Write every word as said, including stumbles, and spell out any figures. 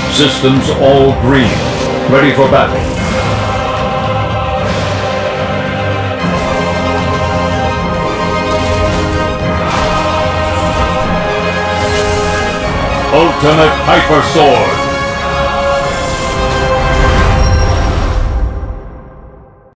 Systems all green. Ready for battle. Ultimate Hyper Sword.